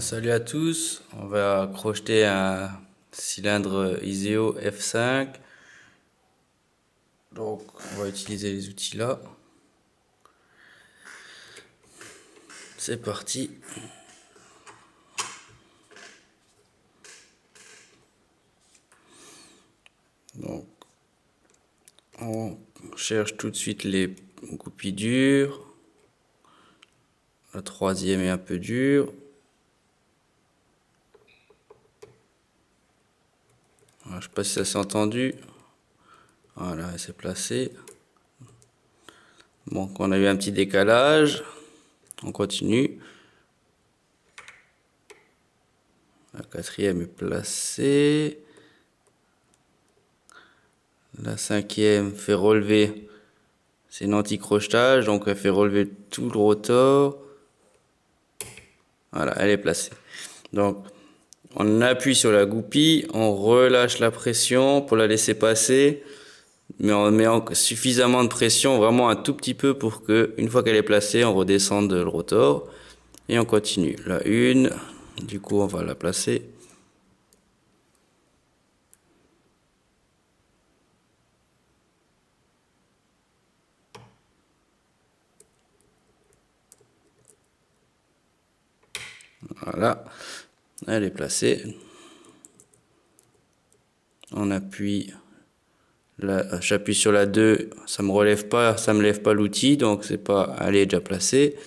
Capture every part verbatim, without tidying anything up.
Salut à tous, on va crocheter un cylindre Iseo F cinq. Donc on va utiliser les outils là. C'est parti. Donc on cherche tout de suite les goupilles dures. La troisième est un peu dure. Je sais pas si ça s'est entendu. Voilà, elle s'est placée. Bon, on a eu un petit décalage. On continue. La quatrième est placée. La cinquième fait relever. C'est une anti-crochetage, donc elle fait relever tout le rotor. Voilà, elle est placée. Donc, on appuie sur la goupille, on relâche la pression pour la laisser passer, mais on met suffisamment de pression, vraiment un tout petit peu pour que, une fois qu'elle est placée, on redescende le rotor et on continue. La une, du coup, on va la placer. Voilà, elle est placée. On appuie, j'appuie sur la deux, ça me relève pas, ça me lève pas l'outil, donc c'est pas, elle est déjà placée.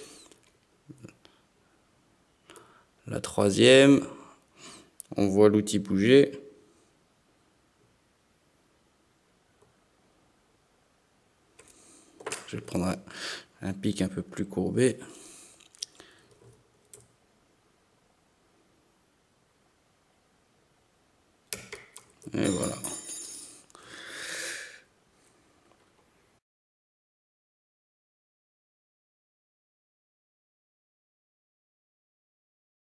La troisième, on voit l'outil bouger. Je vais prendre un, un pic un peu plus courbé. Et voilà.